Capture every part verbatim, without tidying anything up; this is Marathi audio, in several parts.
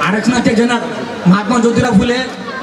आरक्षणाचे जनक महात्मा ज्योतिराव फुले,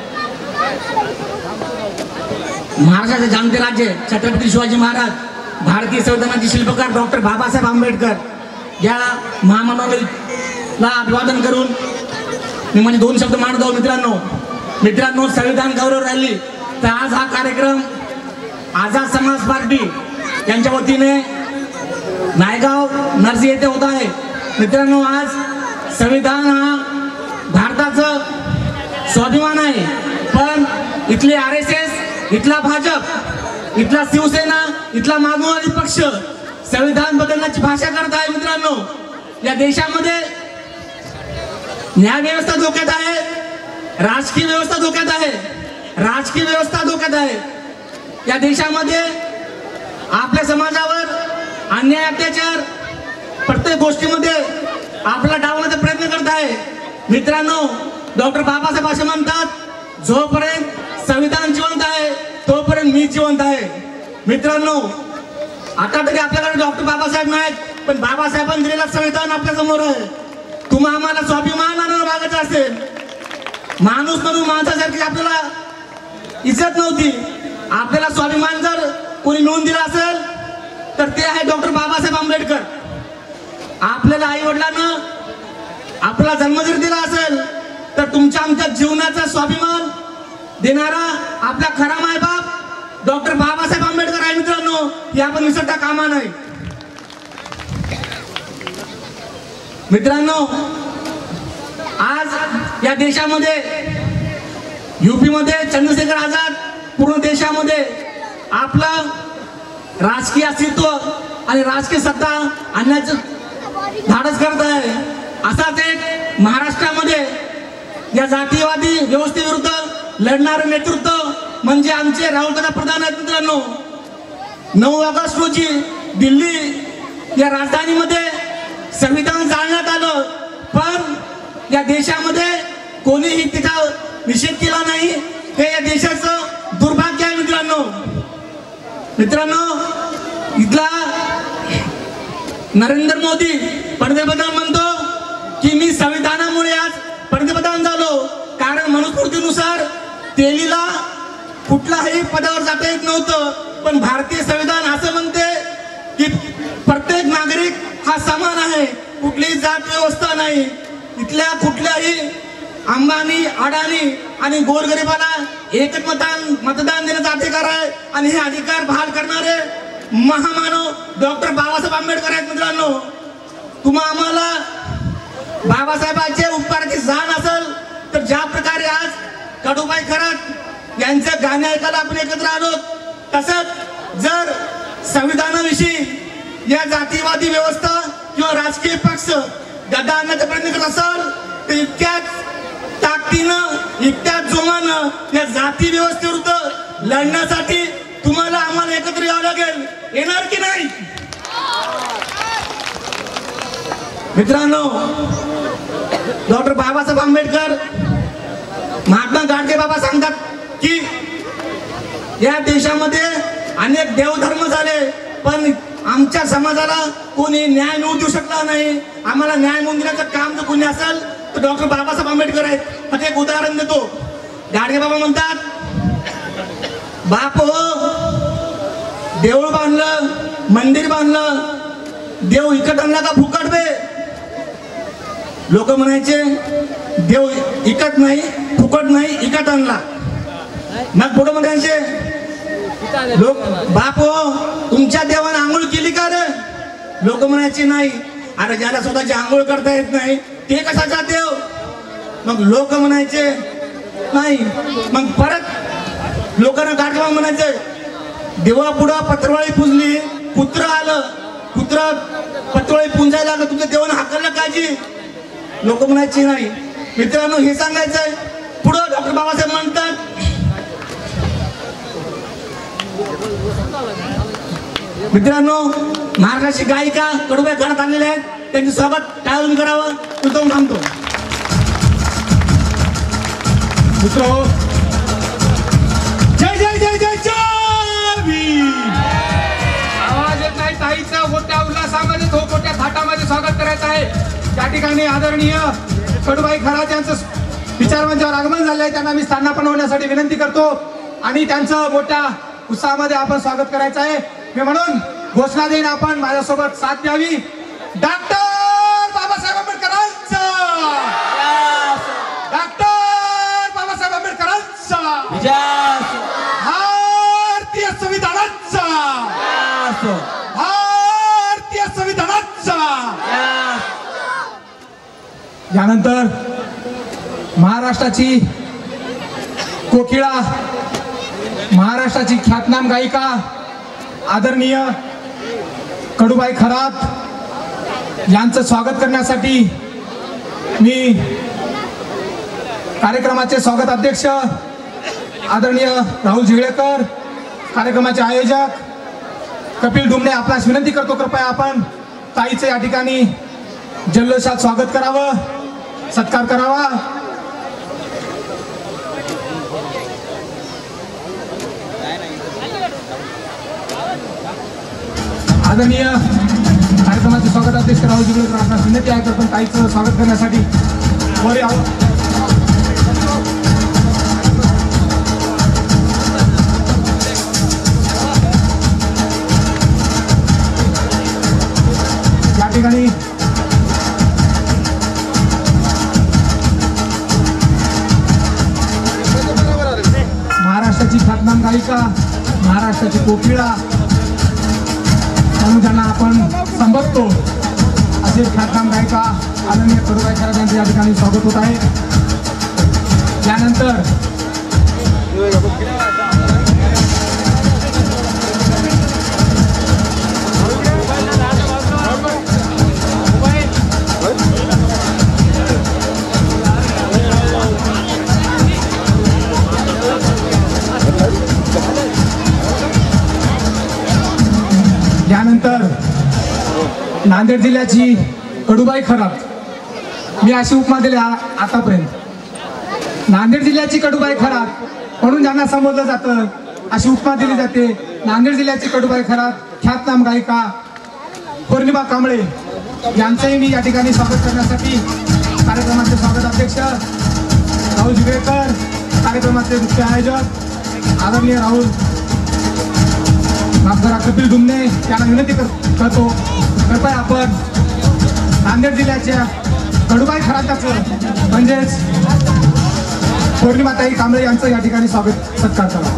महाराष्ट्राचे जाणते राज्य छत्रपती शिवाजी महाराज, भारतीय संविधानाचे शिल्पकार डॉक्टर बाबासाहेब आंबेडकर या महामानवाला अभिवादन करून मी म्हणजे दोन शब्द मांडतो. मित्रांनो मित्रांनो संविधान गौरव रॅली, तर आज हा कार्यक्रम आझाद समाज पार्टी यांच्या वतीने नायगाव नरसी येथे होत आहे. मित्रांनो आज संविधान हा भारताचं स्वाभिमान आहे, पण इथले आर एस एस, इथला भाजप, इथला शिवसेना, इथला माओवादी पक्ष संविधान बदलण्याची भाषा करत आहे. मित्रांनो या देशामध्ये न्याय व्यवस्था धोक्यात आहे, राजकीय व्यवस्था धोक्यात आहे, राजकीय व्यवस्था धोक्यात आहे. या देशामध्ये आपल्या समाजावर अन्याय अत्याचार प्रत्येक गोष्टीमध्ये आपला डावण्याचा प्रयत्न करत आहे. मित्रांनो डॉक्टर बाबासाहेब असे म्हणतात, जोपर्यंत संविधान जिवंत आहे तोपर्यंत मी जिवंत आहे. मित्रांनो आता तरी आपल्याकडे डॉक्टर बाबासाहेब नाहीत, पण बाबासाहेबांनी दिलेलं संविधान आपल्या समोर आहे. तुम्हा आम्हाला स्वाभिमानानं वागायचं असेल, माणूस म्हणून माणसासारखी आपल्याला इज्जत नव्हती, आपल्याला स्वाभिमान जर कोणी मिळवून दिला असेल तर ते आहे डॉक्टर बाबासाहेब आंबेडकर. आपल्याला आई वडिलांना आपला जन्म जर दिला असेल तर तुमच्या आमच्या जीवनाचा स्वाभिमान देणारा आपला खरा मायबाप डॉक्टर बाबासाहेब आंबेडकर आहे. मित्रांनो हे आपण विसरता कामा नाही. मित्रांनो आज या देशामध्ये यूपी मध्ये चंद्रशेखर आझाद पूर्ण देशामध्ये आपलं राजकीय अस्तित्व आणि राजकीय सत्ता आणण्याचं धाडस करत आहे. असाच एक महाराष्ट्रामध्ये या जातीयवादी व्यवस्थेविरुद्ध लढणारे नेतृत्व म्हणजे आमचे राहुलदादा प्रधान आहेत. मित्रांनो नऊ ऑगस्ट रोजी दिल्ली या राजधानीमध्ये संविधान जाळण्यात आलं, पण या देशामध्ये कोणीही तिचा निषेध केला नाही. हे या देशाचं दुर्भाग्य आहे. मित्रांनो मित्रांनो इथला नरेंद्र मोदी पंतप्रधान म्हणतो की मी संविधानामुळे आज पंतप्रधान झालो, कारण मनुस्मृतीनुसार दिल्लीला कुठल्याही पदावर जाता येत नव्हतं, पण भारतीय संविधान असं म्हणते की प्रत्येक नागरिक हा समान आहे, कुठलीही जात व्यवस्था नाही. इथल्या कुठल्याही अंबानी, अडाणी आणि गोरगरिबाला एकच मतदान मतदान देण्याचा अधिकार आहे आणि हे अधिकार बहाल करणारे महामानव डॉक्टर बाबासाहेब आंबेडकर आहेत. मित्रांनो तुम्हा आम्हाला बाबासाहेबांचे उपकाराची जाण असेल तर ज्या प्रकारे आज कडूबाई खरात यांचं गाणे ऐकायला आपण एकत्र आलो, तसंच जर संविधानाविषयी या जातीवादी व्यवस्था किंवा राजकीय पक्ष गदा आणण्याचा प्रयत्न करत असाल तर इतक्याच ताकदीनं, इतक्याच जोमानं या जाती व्यवस्थेविरुद्ध लढण्यासाठी तुम्हाला आम्हाला एकत्र यावं लागेल. येणार की नाही? मित्रांनो डॉक्टर बाबासाहेब आंबेडकर, महात्मा गाडगे बाबा सांगतात की या देशामध्ये अनेक देवधर्म झाले, पण आमच्या समाजाला कोणी न्याय मिळवू देऊ शकला नाही. आम्हाला न्याय मिळवून देण्याचं काम जर कोणी असेल तर डॉक्टर बाबासाहेब आंबेडकर आहेत. आता एक उदाहरण देतो. गाडगे बाबा म्हणतात, बाप हो देऊळ बांधलं, मंदिर बांधलं, देव इकत आणला का फुकट बे? लोक म्हणायचे देव इकत नाही, फुकट नाही, इकत आणला. मग पुढे म्हणायचे लोक, बाप हो तुमच्या देवाने आंघोळ केली का रे? लोक म्हणायचे नाही. अरे ज्याला स्वतःची आंघोळ करता येत नाही ते कशाचा देव? मग लोक म्हणायचे नाही. मग परत लोकांना गाठवा म्हणायचे, देवा पुढं पत्रवाळी पुजली, पुत्र आलं, पुत्र पत्रवाळी पुंजायला लागलं, तुमच्या देवाने हाकललं काजी? लोक म्हणायचे नाही. मित्रांनो हे सांगायचंय. पुढं डॉक्टर बाबासाहेब म्हणतात, मित्रांनो महाराष्ट्राची गायिका कडूबाई घरात आणलेले आहेत, त्यांचे स्वागत टाळून करावं. तू जाऊन थांबतो. मित्र जय जय जय जय जय भीम. आवाज येत नाही ताईचा मोठ्या उल्हासामध्ये तो मोठ्या थाटामध्ये स्वागत करायचं आहे. त्या ठिकाणी आदरणीय कडूबाई खरात यांचं विचारमंचावर आगमन झाले आहे, त्यांना मी स्थानापन्न होण्यासाठी विनंती करतो आणि त्यांचं मोठ्या उत्साहामध्ये आपण स्वागत करायचं आहे. मी म्हणून घोषणा देईन, आपण माझ्यासोबत साथ द्यावी. डॉक्टर बाबासाहेब आंबेडकरांचा, डॉक्टर बाबासाहेब आंबेडकरांचा, भारतीय संविधानाचा, भारतीय संविधानाचा. यानंतर महाराष्ट्राची कोकिळा, महाराष्ट्राची ख्यातनाम गायिका आदरणीय कडूबाई खरात यांचं स्वागत करण्यासाठी मी कार्यक्रमाचे स्वागत अध्यक्ष आदरणीय राहुल झिगळेकर, कार्यक्रमाचे आयोजक कपिल डुमणे आपल्यास विनंती करतो, कृपया आपण ताईचे या ठिकाणी जल्लोषात स्वागत करावं, सत्कार करावा. आदरणीय कार्यक्रमाचे स्वागत अध्यक्ष राहुल झिगळेकर आपल्यास विनंती आहे, तर पण ताईचं स्वागत करण्यासाठी वर यावं. या ठिकाणी महाराष्ट्राची ख्यातनाम गायिका, महाराष्ट्राची कोकिळा म्हणून ज्यांना आपण संबोधतो असे ख्यातनाम गायिका आदरणीय कडूबाई खरात यांचे या ठिकाणी स्वागत होत आहे. त्यानंतर यानंतर नांदेड जिल्ह्याची कडूबाई खरात, मी अशी उपमा दिली आतापर्यंत. नांदेड जिल्ह्याची कडूबाई खरात म्हणून ज्यांना संबोधलं जातं अशी उपमा दिली जाते. नांदेड जिल्ह्याची कडूबाई खरात ख्यातनाम गायिका पौर्णिमा कांबळे यांचंही मी या ठिकाणी स्वागत करण्यासाठी कार्यक्रमाचे स्वागत अध्यक्ष राहुल झिगळेकर, कार्यक्रमाचे मुख्य आयोजक आदरणीय राहुल माफकरा कपिल डुमणे यांना विनंती करतो, कृपया आपण नांदेड जिल्ह्याच्या कडूबाई खराताचं म्हणजेच पौर्णिमाताई कांबळे यांचं या ठिकाणी स्वागत सत्कार करा.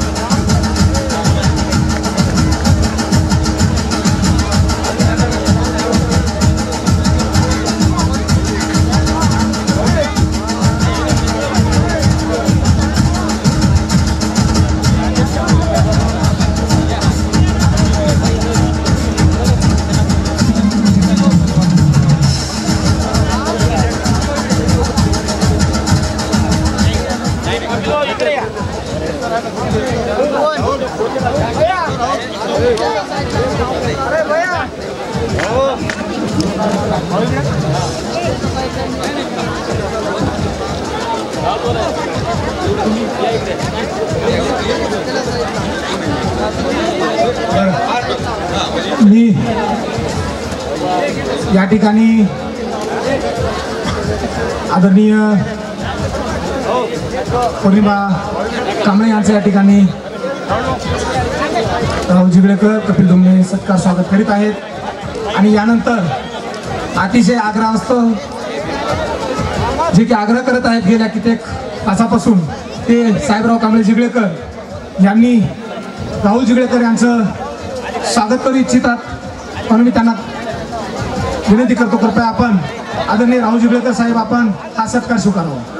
मी या ठिकाणी आदरणीय पौर्णिमा कांबळे यांचं या ठिकाणी राहुल झिगळेकर, कपिल डुमणे सत्कार स्वागत करीत आहेत. आणि यानंतर अतिशय आग्रह असतो, जे की आग्रह करत आहेत गेल्या कित्येक तासापासून, ते साहेबराव कांबळे झिगळेकर यांनी राहुल झिगळेकर यांचं स्वागत करू इच्छितात, म्हणून मी त्यांना विनंती करतो, कृपया आपण आदरणीय राहुल झिगळेकर साहेब आपण हा सत्कार स्वीकारावा.